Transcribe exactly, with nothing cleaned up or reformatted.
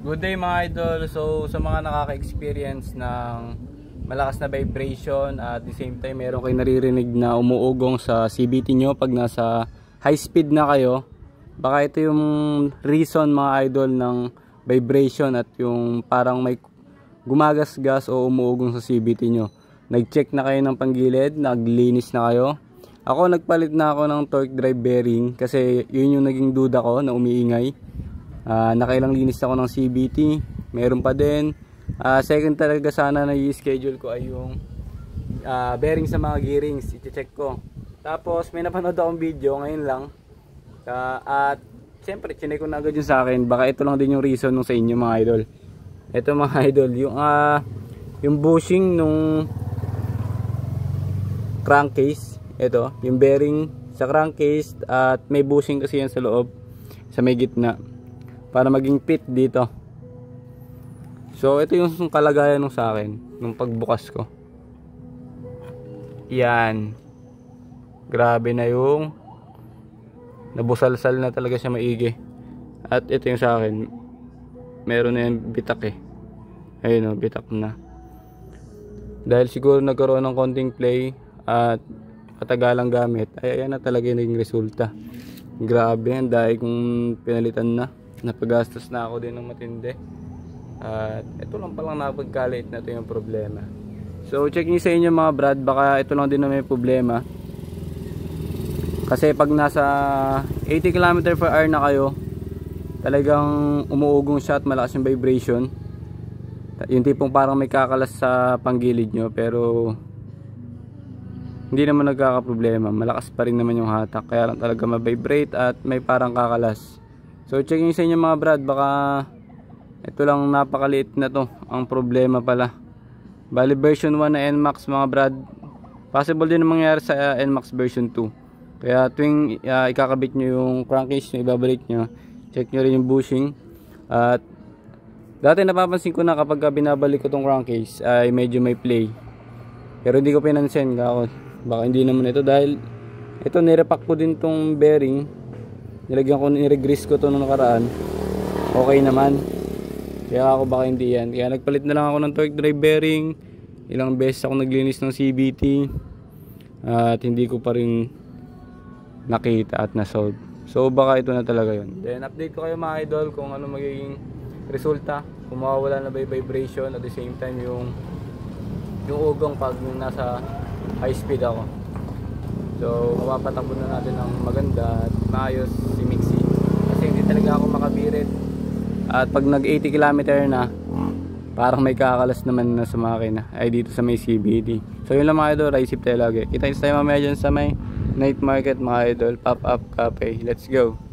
Good day mga idol. So sa mga nakaka-experience ng malakas na vibration at the same time meron kayo naririnig na umuugong sa C V T nyo pag nasa high speed na kayo, baka ito yung reason mga idol ng vibration at yung parang may gumagasgas o umuugong sa C V T nyo. Nag-check na kayo ng panggilid, naglinis na kayo. Ako nagpalit na ako ng torque drive bearing kasi yun yung naging duda ko na umiingay. Uh, nakailang linis ako ng C V T, meron pa din. Uh, second talaga sana na i-schedule ko ay yung uh, bearing sa mga gearings, i-check ko. Tapos may napanood akong video ngayon lang. Uh, at siyempre chinek ko na agad yun sa akin. Baka ito lang din yung reason nung sa inyo mga idol. Ito mga idol, yung, uh, yung bushing nung crankcase. Ito, yung bearing sa crankcase at may bushing kasi yan sa loob, sa may gitna, para maging fit dito. So ito yung kalagayan nung sa akin nung pagbukas ko. Yan, grabe na yung nabusalsal na talaga siya maigi. At ito yung sa akin, meron na yung bitak eh. Ayun o, bitak na. Dahil siguro nagkaroon ng konting play at patagalang gamit, ay ayan na talaga yung naging resulta. Grabe yan, dahil kung pinalitan na, napagastos na ako din ng matindi. At ito lang palang napagkalit na ito yung problema. So check nyo sa inyo mga brad, baka ito lang din na may problema. Kasi pag nasa eighty kilometers per hour na kayo, talagang umuugong siya at malakas yung vibration. Yung tipong parang may kakalas sa panggilid nyo, pero hindi naman nagkakaproblema, malakas pa rin naman yung hatak, kaya lang talaga ma-vibrate at may parang kakalas. So check nyo sa inyo mga brad, baka ito lang napakaliit na to ang problema pala. Bali version one na N MAX mga brad, possible din na mangyari sa uh, N MAX version two. Kaya tuwing uh, ikakabit nyo yung crankcase nyo, ibabalik nyo, check nyo rin yung bushing. At dati napapansin ko na kapag binabalik ko tong crankcase ay medyo may play, pero hindi ko pinansin kako. Baka hindi naman ito, dahil ito nirepack ko din tong bearing, nilagyan ko, niregrease ko to nung nakaraan, okay naman. Kaya ako baka hindi yan. Kaya nagpalit na lang ako ng torque drive bearing, ilang beses ako naglinis ng C V T at hindi ko pa rin nakita at nasolve. So baka ito na talaga yun. Then update ko kayo mga idol kung ano magiging resulta, kung mawawala na ba yung vibration at the same time yung yung ugong pag nasa high speed ako. So mapapatakbo na natin ng maganda at maayos si Mixie, kasi hindi talaga ako makabirit. At pag nag eighty kilometers na, parang may kakalas naman na sa makina ay dito sa may C V T. So yun lang mga idol, ride safe tayo lagi. Kita tayo mamaya dyan sa may night market mga idol, pop up cafe. Let's go.